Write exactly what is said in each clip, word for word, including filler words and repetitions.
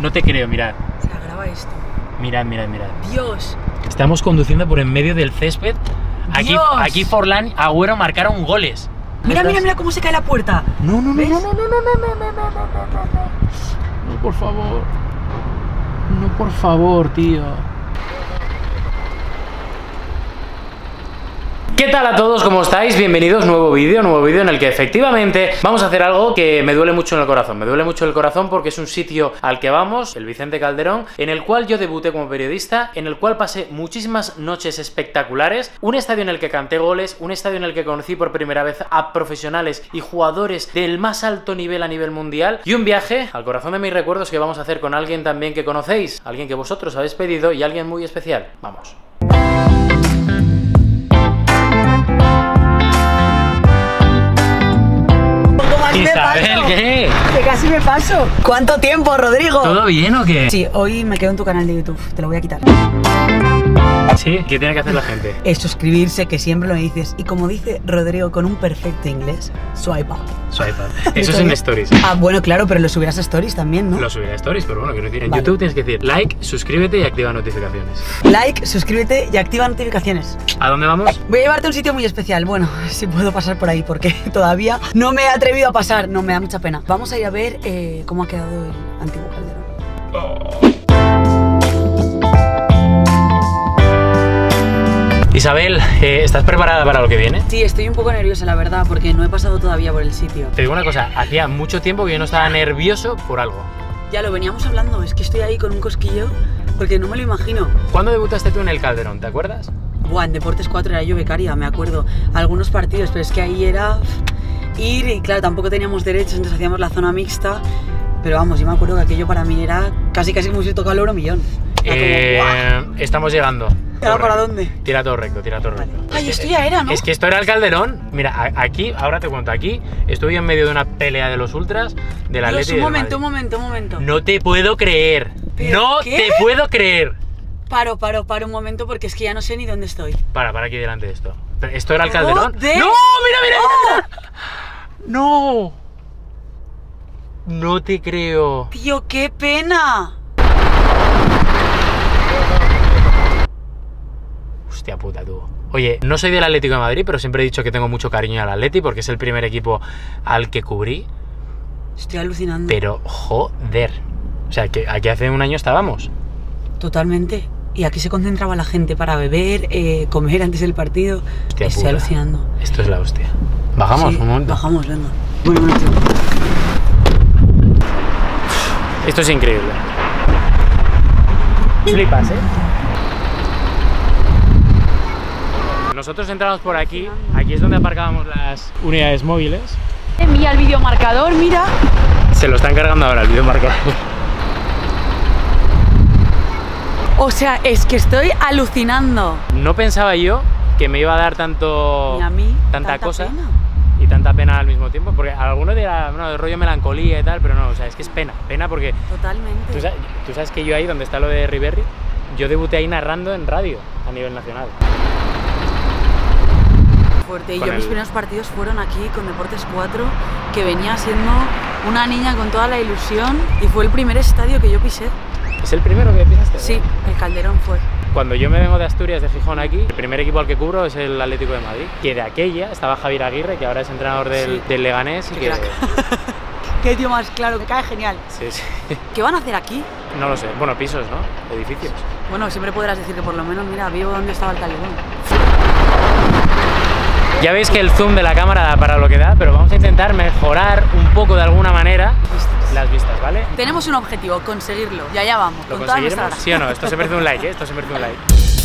No te creo, mirad. O sea, graba esto. Mirad, mirad, mirad. Dios. Estamos conduciendo por en medio del césped. Aquí, Dios. aquí Forlán, Agüero marcaron goles. Mira, mira, mira cómo se cae la puerta. No, no, no, ¿Ves? no, no, no, no, no, no, no, no, no, no, no, por favor. No, por favor, tío. ¿Qué tal a todos? ¿Cómo estáis? Bienvenidos, nuevo vídeo, nuevo vídeo en el que efectivamente vamos a hacer algo que me duele mucho en el corazón. Me duele mucho el corazón porque es un sitio al que vamos, el Vicente Calderón, en el cual yo debuté como periodista, en el cual pasé muchísimas noches espectaculares, un estadio en el que canté goles, un estadio en el que conocí por primera vez a profesionales y jugadores del más alto nivel a nivel mundial, y un viaje al corazón de mis recuerdos que vamos a hacer con alguien también que conocéis, alguien que vosotros habéis pedido y alguien muy especial. Vamos. Isabel, ¿qué? Que casi me paso. ¿Cuánto tiempo, Rodrigo? ¿Todo bien o qué? Sí, hoy me quedo en tu canal de YouTube. Te lo voy a quitar. ¿Sí? ¿Qué tiene que hacer la gente? Es suscribirse, que siempre lo dices. Y como dice Rodrigo con un perfecto inglés, swipe up. Swipe up. Eso es en Stories. Ah, bueno, claro, pero lo subirás a Stories también, ¿no? Lo subiré a Stories, pero bueno, quiero decir, en Vale. YouTube tienes que decir like, suscríbete y activa notificaciones. Like, suscríbete y activa notificaciones. ¿A dónde vamos? Voy a llevarte a un sitio muy especial. Bueno, si puedo pasar por ahí, porque todavía no me he atrevido a pasar. No, me da mucha pena. Vamos a ir a ver eh, cómo ha quedado el antiguo Calderón. Oh. Isabel, eh, ¿estás preparada para lo que viene? Sí, estoy un poco nerviosa, la verdad, porque no he pasado todavía por el sitio. Te digo una cosa, hacía mucho tiempo que yo no estaba nervioso por algo. Ya lo veníamos hablando, es que estoy ahí con un cosquillo, porque no me lo imagino. ¿Cuándo debutaste tú en el Calderón? ¿Te acuerdas? Buah, en Deportes cuatro era yo becaria, me acuerdo. Algunos partidos, pero es que ahí era ir y claro, tampoco teníamos derechos, entonces hacíamos la zona mixta. Pero vamos, yo me acuerdo que aquello para mí era casi casi como si tocaba el oro millón. Era Eh, como, estamos llegando. ¿Y ahora para dónde? Tira todo recto, tira todo recto. Vale. Ay, esto ya era, ¿no? Es que esto era el Calderón. Mira, a- aquí, ahora te cuento, aquí estoy en medio de una pelea de los ultras del Dios, Atleti y un del momento, un Madrid. momento, un momento. No te puedo creer. ¿Pero No qué? te puedo creer. Paro, paro, paro un momento porque es que ya no sé ni dónde estoy. Para, para aquí delante de esto. Pero ¿esto era el Calderón? ¡Joder! ¡No! ¡Mira, mira, mira! mira! ¡No! No te creo. Tío, qué pena. Hostia puta, tú. Oye, no soy del Atlético de Madrid, pero siempre he dicho que tengo mucho cariño al Atleti porque es el primer equipo al que cubrí. Estoy alucinando. Pero, joder. O sea, que aquí hace un año estábamos. Totalmente. Y aquí se concentraba la gente para beber, eh, comer antes del partido. Hostia Estoy puta. alucinando. Esto es la hostia. Bajamos Sí, un momento. Bajamos, venga. Bueno, bueno, tío. Esto es increíble. Flipas, ¿eh? Nosotros entramos por aquí. Aquí es donde aparcábamos las unidades móviles. Mira el videomarcador, mira. Se lo están cargando ahora el videomarcador. O sea, es que estoy alucinando. No pensaba yo que me iba a dar tanto... Ni a mí. tanta cosa. pena. Y tanta pena al mismo tiempo, porque alguno dirá, bueno, de rollo melancolía y tal, pero no, o sea, es que es pena, pena porque Totalmente. tú sabes, tú sabes que yo ahí, donde está lo de Riverri, yo debuté ahí narrando en radio a nivel nacional. Fuerte. Y Con yo mis el- primeros partidos fueron aquí con Deportes cuatro, que venía siendo una niña con toda la ilusión y fue el primer estadio que yo pisé. ¿Es el primero que pisaste? Sí, el Calderón fue. Cuando yo me vengo de Asturias, de Gijón aquí, el primer equipo al que cubro es el Atlético de Madrid, que de aquella estaba Javier Aguirre, que ahora es entrenador del, Sí. del Leganés y Qué que... crack. Qué tío más claro, que cae genial. Sí, sí. ¿Qué van a hacer aquí? No lo sé, bueno, pisos, ¿no? Edificios. Bueno, siempre podrás decir que por lo menos, mira, vivo donde estaba el Calderón. Ya veis que el zoom de la cámara da para lo que da, pero vamos a intentar mejorar un poco de alguna manera las vistas, ¿vale? Tenemos un objetivo, conseguirlo. Y allá vamos, ¿Lo con toda nuestra conseguiremos? gana. ¿Sí o no? Esto se merece un like, ¿eh? Esto se merece un like.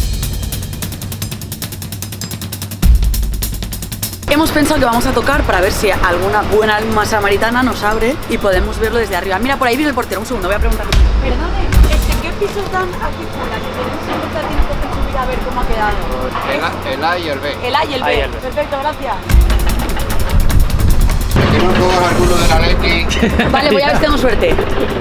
Hemos pensado que vamos a tocar para ver si alguna buena alma samaritana nos abre y podemos verlo desde arriba. Mira, por ahí viene el portero. Un segundo, voy a preguntarle. Perdone, ¿en qué pisos dan aquí fuera? Que tenemos que empezar, tiene que subir a ver cómo ha quedado. El A, el A y el B. El A y el A y B. el B. Perfecto, gracias. Que no cojas alguno del Atleti. Vale, voy a ver si tengo suerte.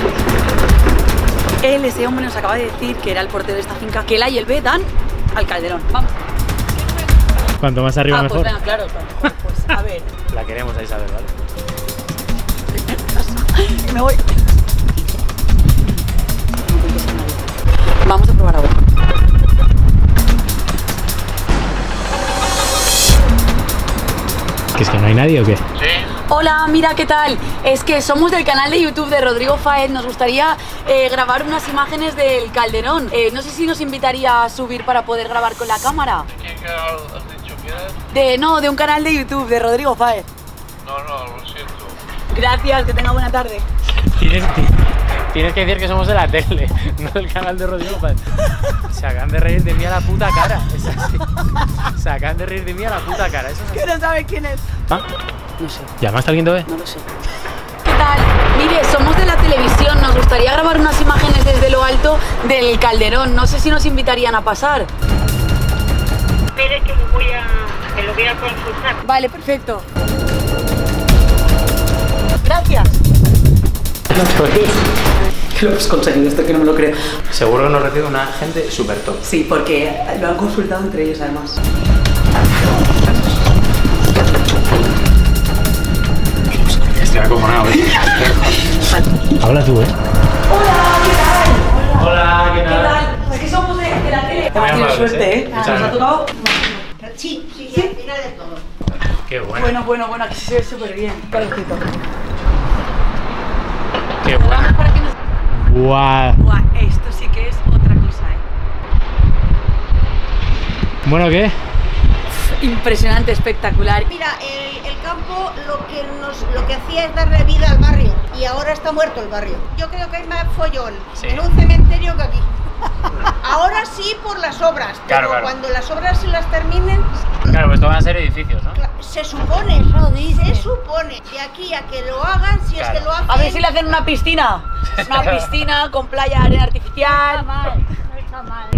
Él, ese hombre, nos acaba de decir que era el portero de esta finca, que el A y el B dan al Calderón. Vamos. Cuanto más arriba Ah, mejor. pues venga, claro. Pues, pues a ver. La queremos a Isabel, ¿vale? Me voy. hay nadie o qué? Sí. Hola, mira, ¿qué tal? Es que somos del canal de YouTube de Rodrigo Fáez. Nos gustaría eh, grabar unas imágenes del Calderón. Eh, no sé si nos invitaría a subir para poder grabar con la cámara. ¿Qué canal has dicho que eres? De, no, de un canal de YouTube de Rodrigo Fáez. No, no, lo siento. Gracias, que tenga buena tarde. Tienes, tienes que decir que somos de la tele, no del canal de Rodrigo Fáez. Se acaban de reír de mí a la puta cara. Es así. Se acaban de reír de mí a la puta cara. Eso es así. Que no sabe quién es. ¿Ah? No sé, ¿Llamaste a alguien todavía? no lo sé. ¿Qué tal? Mire, somos de la televisión. Nos gustaría grabar unas imágenes desde lo alto del Calderón. No sé si nos invitarían a pasar. Espere que lo voy a, que lo voy a consultar. Vale, perfecto. Gracias. Que lo hemos conseguido, esto que no me lo creo. Seguro que nos recibe una gente súper top. Sí, porque lo han consultado entre ellos además. Estoy acojonado, ¿eh? Habla tú, ¿eh? Hola, ¿qué tal? Hola, ¿qué ¿Qué tal? Es que somos de, de la tele. Hemos tenido suerte, ¿eh? Muchas Nos ha gracias. tocado. Sí, sí, al final de todo. Qué bueno. Bueno, bueno, bueno, aquí se ve súper bien. Calentito. Qué Vamos bueno. para que nos... Guau. Buah, esto sí que es otra cosa, ¿eh? Bueno, ¿qué? Impresionante, espectacular. Mira, el, el campo lo que, nos, lo que hacía es darle vida al barrio y ahora está muerto el barrio. Yo creo que hay más follón Sí. en un cementerio que aquí. Ahora sí por las obras, pero Claro, claro. cuando las obras se las terminen, Claro, pues esto van a ser edificios, ¿no? cla- se supone, se supone, de aquí a que lo hagan, si Claro. es que lo hacen. A ver si le hacen una piscina. Una piscina con playa, arena artificial. mal, no está mal.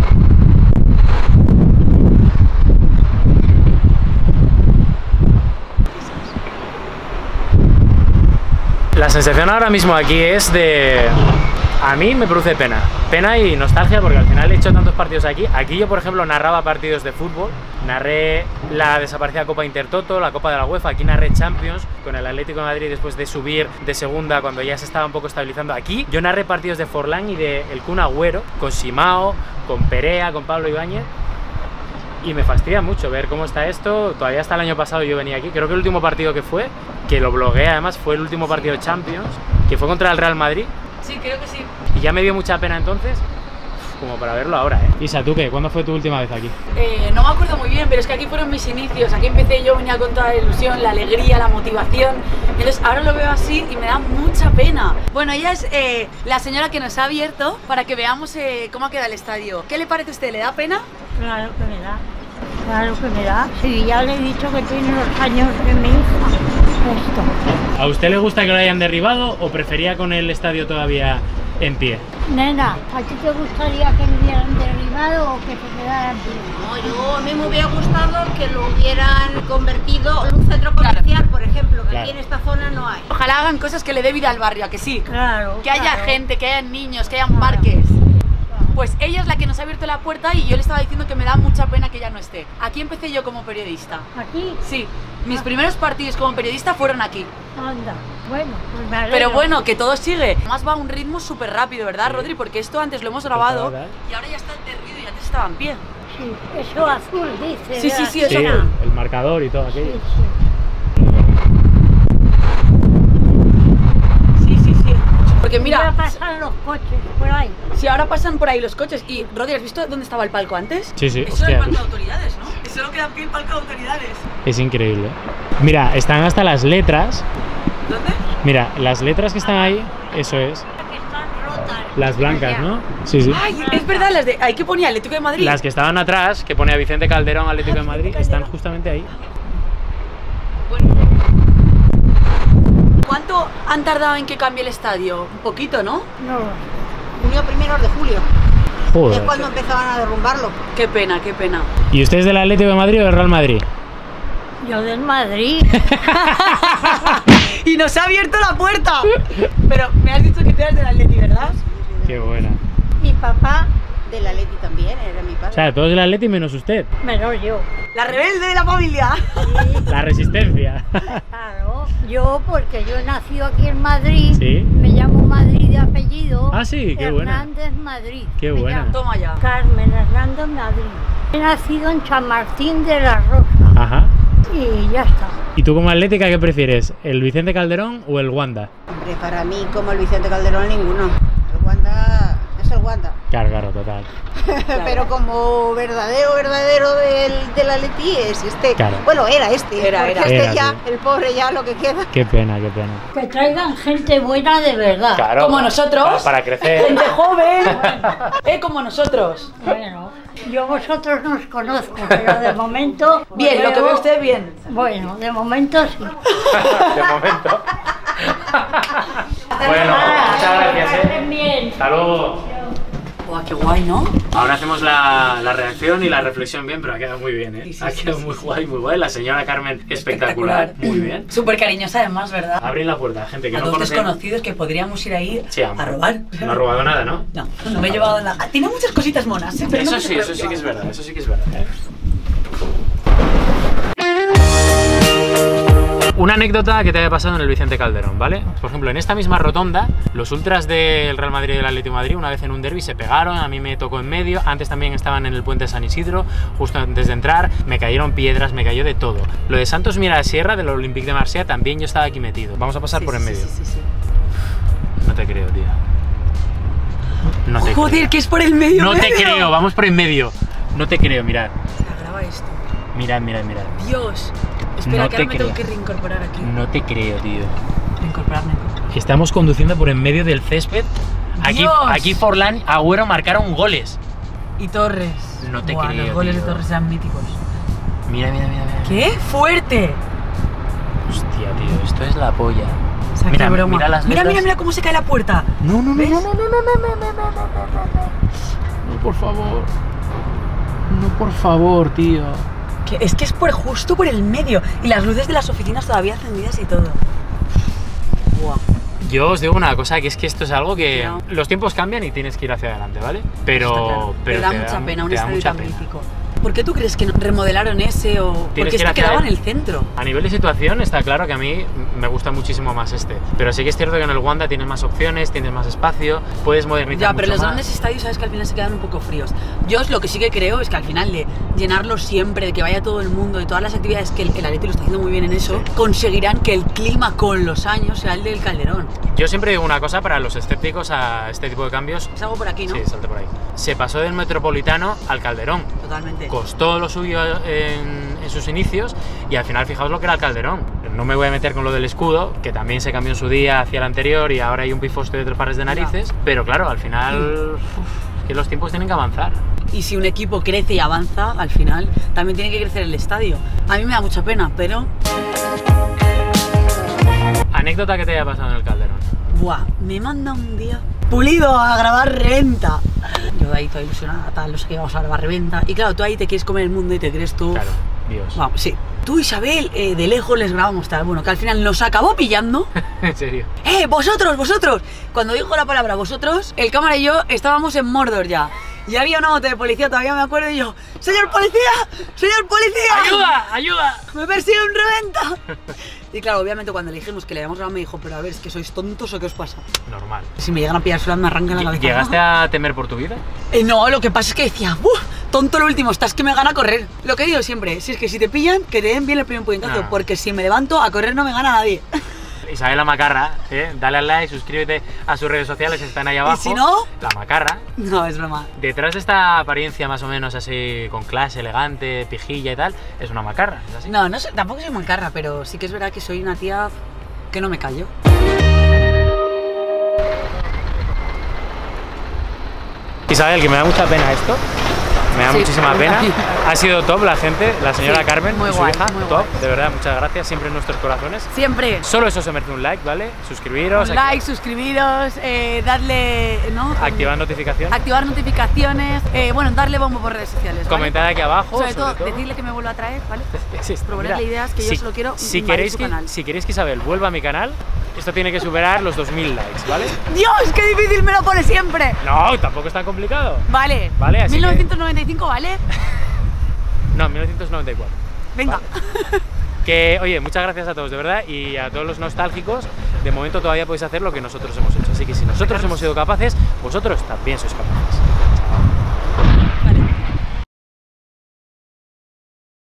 La sensación ahora mismo aquí es de... A mí me produce pena. Pena y nostalgia porque al final he hecho tantos partidos aquí. Aquí yo, por ejemplo, narraba partidos de fútbol. Narré la desaparecida Copa Intertoto, la Copa de la UEFA. Aquí narré Champions con el Atlético de Madrid después de subir de segunda cuando ya se estaba un poco estabilizando. Aquí yo narré partidos de Forlán y de El Kun Agüero, con Simao, con Perea, con Pablo Ibáñez. Y me fastidia mucho ver cómo está esto. Todavía hasta el año pasado yo venía aquí. Creo que el último partido que fue, que lo blogueé además, fue el último partido de Champions, que fue contra el Real Madrid. Sí, creo que sí. Y ya me dio mucha pena entonces, como para verlo ahora, ¿eh? Isa, ¿tú qué? ¿Cuándo fue tu última vez aquí? Eh, no me acuerdo muy bien, pero es que aquí fueron mis inicios. Aquí empecé yo, venía con toda la ilusión, la alegría, la motivación. Entonces ahora lo veo así y me da mucha pena. Bueno, ella es eh, la señora que nos ha abierto para que veamos eh, cómo queda el estadio. ¿Qué le parece a usted? ¿Le da pena? Claro que me da, claro que me da. Sí, ya le he dicho que tiene los años de mi hija. Esto. ¿A usted le gusta que lo hayan derribado o prefería con el estadio todavía en pie? Nena, ¿a ti te gustaría que lo hubieran derribado o que se quedara en pie? No, yo a mí me hubiera gustado que lo hubieran convertido en un centro comercial, por ejemplo, que Claro. aquí en esta zona no hay. Ojalá hagan cosas que le dé vida al barrio, ¿a que sí? Claro. Que haya claro. gente, que haya niños, que hayan parques. Pues ella es la que nos ha abierto la puerta y yo le estaba diciendo que me da mucha pena que ella no esté. Aquí empecé yo como periodista. ¿Aquí? Sí, mis primeros partidos como periodista fueron aquí. Anda. Bueno, pues me alegro. Pero bueno, que todo sigue. Además va a un ritmo súper rápido, ¿verdad, Rodri? Porque esto antes lo hemos grabado ¿verdad? y ahora ya está derrido y antes estaba en pie. Sí, eso azul dice. Sí, sí, ¿verdad? sí, eso Sí, no. el, el marcador y todo Sí, aquello. sí. Sí, sí, sí. Porque Mira, mira, pasan los coches por ahí. si ahora pasan por ahí los coches y, Rodri, ¿has visto dónde estaba el palco antes? Sí, sí, Eso era el hostia. palco de autoridades, ¿no? Eso no queda en pie el palco de autoridades. Es increíble. Mira, están hasta las letras. ¿Dónde? Mira, las letras que están ahí, eso es. Que están rotas. Las blancas, ¿no? Sí, sí. Ay, es verdad, las de. Ahí que ponía Atlético de Madrid. Las que estaban atrás, que pone a Vicente Calderón Atlético de Madrid, están justamente ahí. Bueno. ¿Cuánto han tardado en que cambie el estadio? Un poquito, ¿no? No, Junio primeros de julio, es Joder. cuando empezaban a derrumbarlo. Qué pena, qué pena. ¿Y usted es del Atlético de Madrid o del Real Madrid? yo del Madrid. Y nos ha abierto la puerta. Pero me has dicho que tú eres del Atleti, ¿verdad? Qué buena. Mi papá, Del Atleti también, era mi padre. O sea, todos del Atleti menos usted. menos yo. La rebelde de la familia. Sí, La resistencia. claro. Yo, porque yo he nacido aquí en Madrid. Sí. Me llamo Madrid de apellido. Ah, sí, qué buena. Hernández Madrid. Qué me buena. llamo. Toma ya. Carmen Hernández Madrid. He nacido en Chamartín de la Rosa. Ajá. Y ya está. ¿Y tú como atlética qué prefieres? ¿El Vicente Calderón o el Wanda? Hombre, para mí, como el Vicente Calderón, ninguno. El Wanda es el Wanda. Claro, claro, total. Pero como verdadero, verdadero del, del Atleti es este. Claro. Bueno, era este. Era, porque era. este Era, ya, sí. el pobre ya lo que queda. Qué pena, qué pena. Que traigan gente buena de verdad. Claro. Como nosotros. Para, para crecer. Gente joven. Eh, como nosotros. Bueno, yo vosotros no os conozco, pero de momento... Bien, lo que ve usted, bien. Bueno, de momento sí. De momento. Bueno, muchas gracias, eh. Bien. Hasta luego. Buah, qué guay, ¿no? Ahora hacemos la, la reacción y la reflexión bien, pero ha quedado muy bien, ¿eh? Sí, sí, ha sí, quedado sí, muy sí, guay, sí. muy guay. La señora Carmen, espectacular. Muy bien. Súper cariñosa además, ¿verdad? Abrir la puerta, gente que A no dos conoce. desconocidos que podríamos ir ahí Sí, a amor. robar. No ha robado nada, ¿no? No, no me he llevado nada. Tiene muchas cositas monas, ¿eh? Pero Eso no sí, me eso sí que es llevado verdad, eso sí que es verdad, ¿eh? Una anécdota que te haya pasado en el Vicente Calderón, ¿vale? Por ejemplo, en esta misma rotonda, los ultras del Real Madrid y del Atlético de Madrid una vez en un derbi se pegaron, a mí me tocó en medio, antes también estaban en el puente de San Isidro, justo antes de entrar, me cayeron piedras, me cayó de todo. Lo de Santos Mirasierra, del Olympique de Marsella, también yo estaba aquí metido. Vamos a pasar Sí, por en sí, medio. sí, sí, sí. No te creo, tío. No te Joder, creo. que es por el medio. No te medio. creo, vamos por en medio. No te creo, mirad. O sea, graba esto. Mirad, mirad, mirad. Dios. Espera, No que te ahora me tengo creo. que reincorporar aquí. No te creo, tío. Reincorporar, reincorporar. Estamos conduciendo por en medio del césped. Aquí, Dios. aquí Forlán, Agüero marcaron goles. Y Torres. No te Buah, creo, los goles tío. de Torres eran míticos. Mira, mira, mira, mira. ¡Qué fuerte! Hostia, tío, esto es la polla. O sea, Mira, qué broma. mira las mira, letras. mira, mira cómo se cae la puerta. No, no, no, ¿Ves? no, no, no, no, no, no, no, no, no, no, no, por favor. No, por favor, tío. Que es que es por justo por el medio. Y las luces de las oficinas todavía encendidas y todo. Buah. Yo os digo una cosa, que es que esto es algo que No. los tiempos cambian y tienes que ir hacia adelante, ¿vale? Pero, Está claro. pero Te da te mucha pena un te da estadio mucha tan pena. mítico. ¿Por qué tú crees que no remodelaron ese o...? Tienes Porque que ir este hacia quedaba en el- el centro. A nivel de situación está claro que a mí me gusta muchísimo más este, pero sí que es cierto que en el Wanda tienes más opciones, tienes más espacio, puedes modernizar Ya, pero mucho los más. grandes estadios sabes que al final se quedan un poco fríos. Yo lo que sí que creo es que al final de llenarlos siempre, de que vaya todo el mundo, de todas las actividades que el, el Atleti lo está haciendo muy bien en eso, Sí. conseguirán que el clima con los años sea el del Calderón. Yo siempre digo una cosa para los escépticos a este tipo de cambios. Salgo por aquí, ¿no? Sí, salte por ahí. Se pasó del Metropolitano al Calderón. Totalmente. Costó lo suyo en, en sus inicios y al final fijaos lo que era el Calderón. No me voy a meter con lo del escudo, que también se cambió en su día hacia el anterior y ahora hay un pifoste de tres pares de narices, pero claro, al final uf, que los tiempos tienen que avanzar. Y si un equipo crece y avanza, al final también tiene que crecer el estadio. A mí me da mucha pena, pero... Anécdota que te haya pasado en el Calderón. Buah, me manda un día Pulido a grabar Reventa. Yo de ahí toda ilusionada, tal, no sé qué, vamos a grabar Reventa. Y claro, tú ahí te quieres comer el mundo y te crees tú... Claro, Dios. Vamos, sí. Tú, Isabel, eh, de lejos les grabamos tal. Bueno, que al final nos acabó pillando. En serio. ¡Eh, vosotros, vosotros! Cuando dijo la palabra vosotros, el cámara y yo estábamos en Mordor ya. Y había una moto de policía, todavía me acuerdo, y yo, ¡señor policía! ¡Señor policía! ¡Ayuda! ¡Ayuda! ¡Me persigue un Reventa! Y claro, obviamente cuando le dijimos que le habíamos grabado me dijo, pero a ver, ¿es que sois tontos o qué os pasa? Normal. Si me llegan a pillar sola me arrancan la cabeza. ¿Llegaste a temer por tu vida? Eh, no, lo que pasa es que decía, ¡uf! Tonto lo último, estás que me gana a correr. Lo que digo siempre, si es que si te pillan, que te den bien el primer puñetazo, No. porque si me levanto a correr no me gana nadie. Isabel Macarra, ¿eh? Dale al like, suscríbete a sus redes sociales, están ahí abajo. si no? La Macarra. No, es broma. Detrás de esta apariencia más o menos así, con clase, elegante, pijilla y tal, es una macarra, ¿es así? No, no sé, tampoco soy mancarra, pero sí que es verdad que soy una tía que no me callo. Isabel, que me da mucha pena esto. Me da Sí, muchísima a mí pena. también. Ha sido top la gente, la señora Sí, Carmen muy y su guay, hija, muy top, guay. de verdad, muchas gracias, siempre en nuestros corazones. Siempre. Solo eso se merece un like, ¿vale? Suscribiros, Un like, suscribiros, eh, darle, ¿no? activar notificaciones, Activar notificaciones, eh, bueno, darle bombo por redes sociales, ¿vale? comentad aquí abajo. Sobre todo, decirle que me vuelva a traer, ¿vale? Sí, sí, proponerle mira, ideas que yo solo quiero si invadir queréis su que, canal. si queréis que Isabel vuelva a mi canal, esto tiene que superar los dos mil likes, ¿vale? ¡Dios, qué difícil me lo pone siempre! No, tampoco es tan complicado. Vale, Vale, así mil novecientos noventa y cinco, ¿vale? No, mil novecientos noventa y cuatro. Venga. Que, oye, muchas gracias a todos, de verdad, y a todos los nostálgicos, de momento todavía podéis hacer lo que nosotros hemos hecho. Así que si nosotros hemos sido capaces, vosotros también sois capaces.